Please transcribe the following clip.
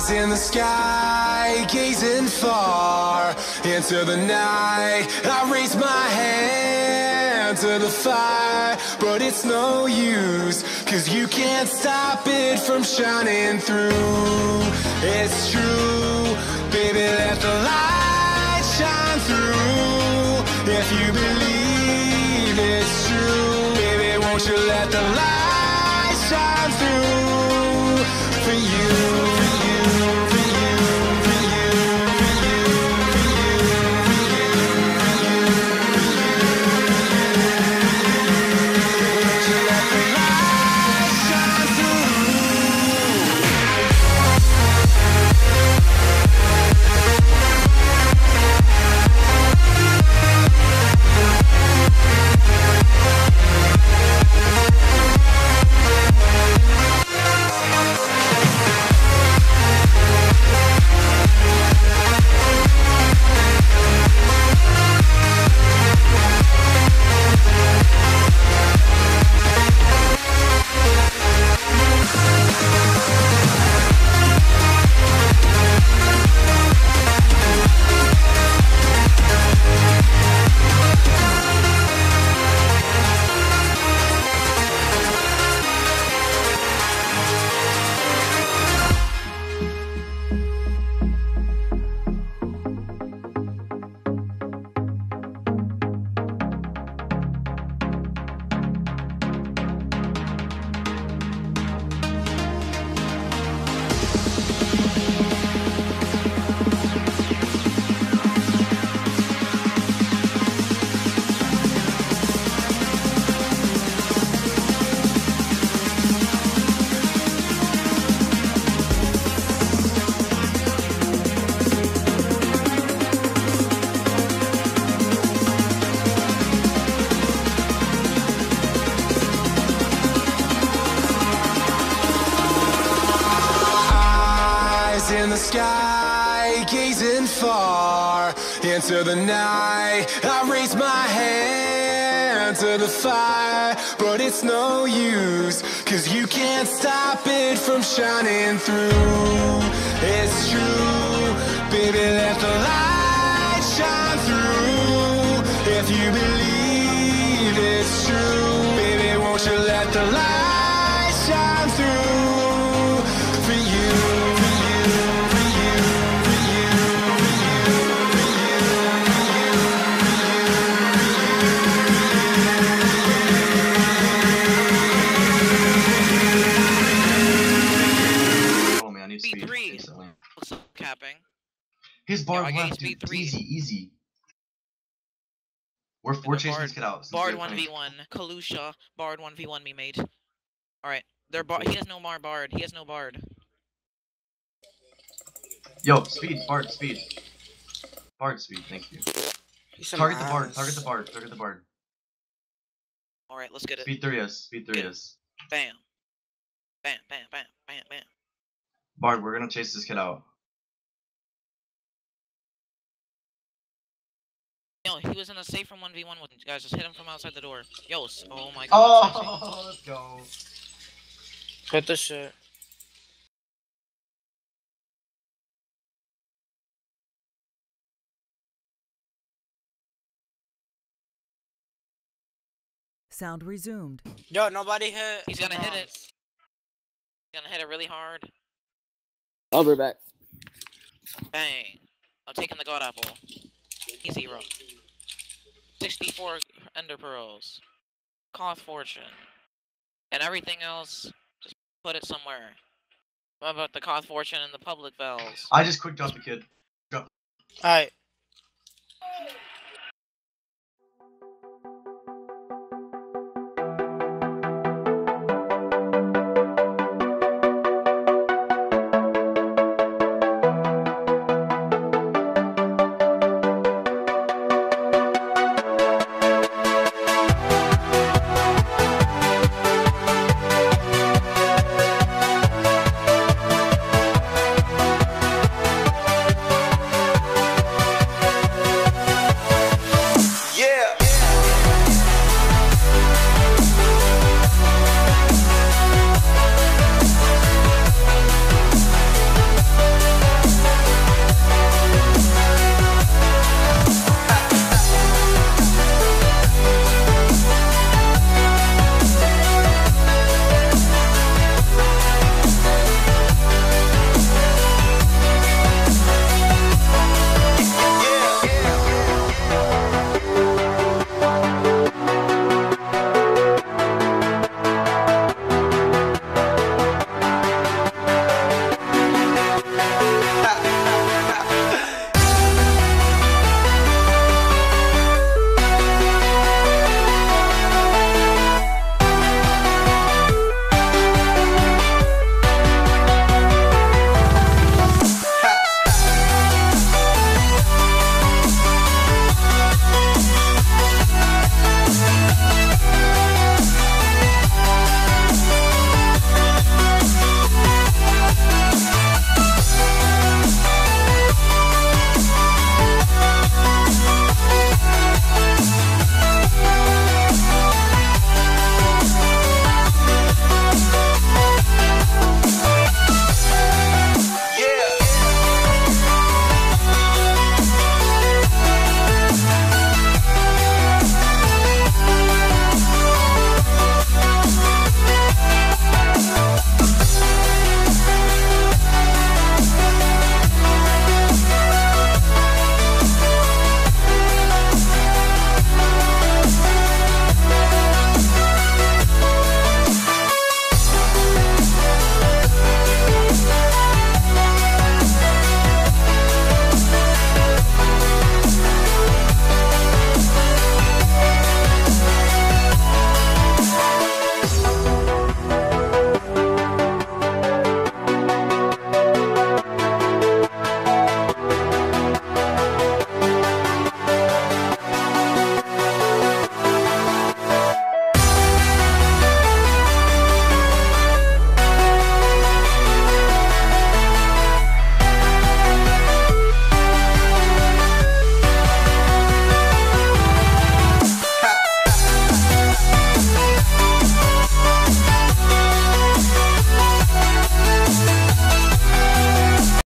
in the sky, gazing far into the night. I raise my hand to the fire, but it's no use, 'cause you can't stop it from shining through. It's true, baby, let the light shine through. If you believe it's true, baby, won't you let the light shine through for you. In the sky, gazing far into the night. I raise my hand to the fire, but it's no use, 'cause you can't stop it from shining through. It's true, baby, let the light shine through. If you believe it's true, baby, won't you let the light shine through for you. Speed 3. Capping. His bar yeah, left, dude. Easy. We're chasing this kid out. Bard 1v1. Kalusha. Bard 1v1 me mate. Alright. He has no bard. He has no bard. Yo, speed. Bard, speed. Bard, speed. Thank you. Target the bard. Alright, let's get it. Speed 3S. Bam. Bam, bam, bam, bam, bam. Bard, we're gonna chase this kid out. Yo, he was in a safe from 1v1 with you guys. Just hit him from outside the door. Yo, oh my god. Oh, let's go. Hit the shit. Sound resumed. Yo, nobody hit. He's gonna hit it. He's gonna hit it really hard. I'll be back. Bang. I'm taking the god apple. Easy roll. 64 ender pearls. Koth fortune. And everything else, just put it somewhere. What about the Koth fortune and the public bells? I just quick dropped the kid. Alright.